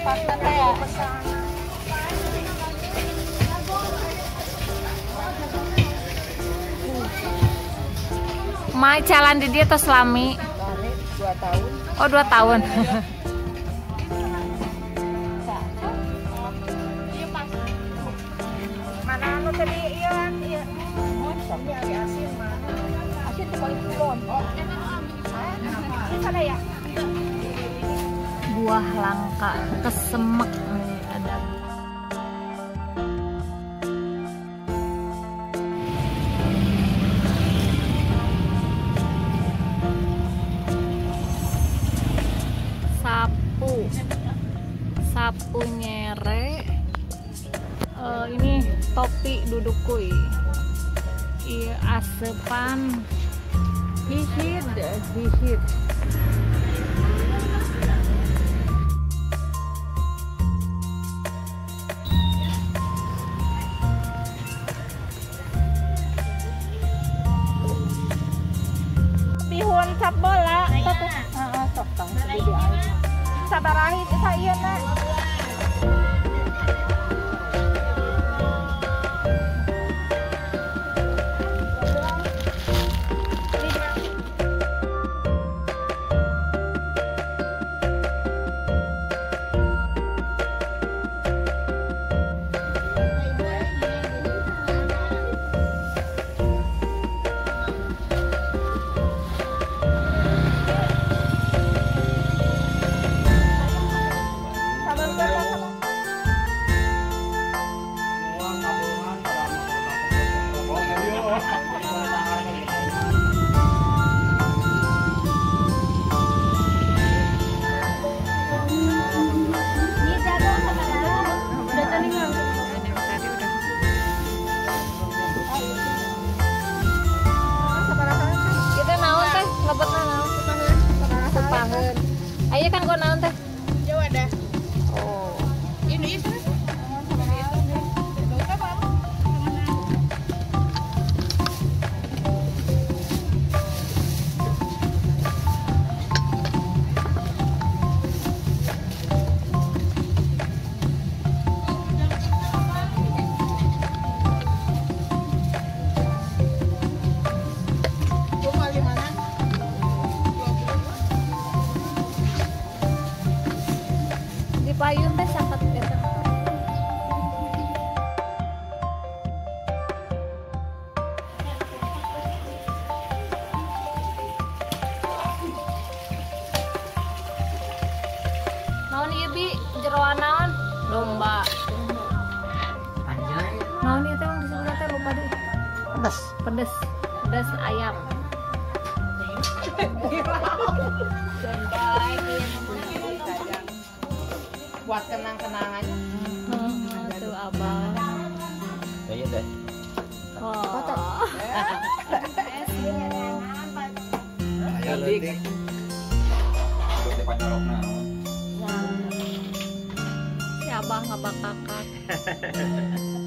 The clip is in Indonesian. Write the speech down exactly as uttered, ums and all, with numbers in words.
pas nanti ya. Mai jalan di dia atau selami? Dua tahun. Oh dua tahun. Mana anu tadi iya kan? Iya. Oh, sampai ada asin mah. Asin tuh paling kulon. Oh. Ini sana ya? Buah langka kesemek nih ada. Sapu, sapu nyere. Uh, ini topi duduk kui. Iya asepan. Hihid, hihid. Bihun cap bola. Heeh, sok tong di dia. Sabarahi sa ieu na. Ayo kan kau naon teh? Jawa dah. Oh. Ini itu. Payung teh saket eta. Naon ieu bi jeroan naon? Domba. Anjay. Naon ieu teh yang disebutna teh lupa deui. Pedas. Pedes. Pedes ayam. Buat kenang-kenangannya. Heeh, tuh abang. Iya deh. Oh. Ayo dik. Udah pacarokna. Si abang ngabakakak.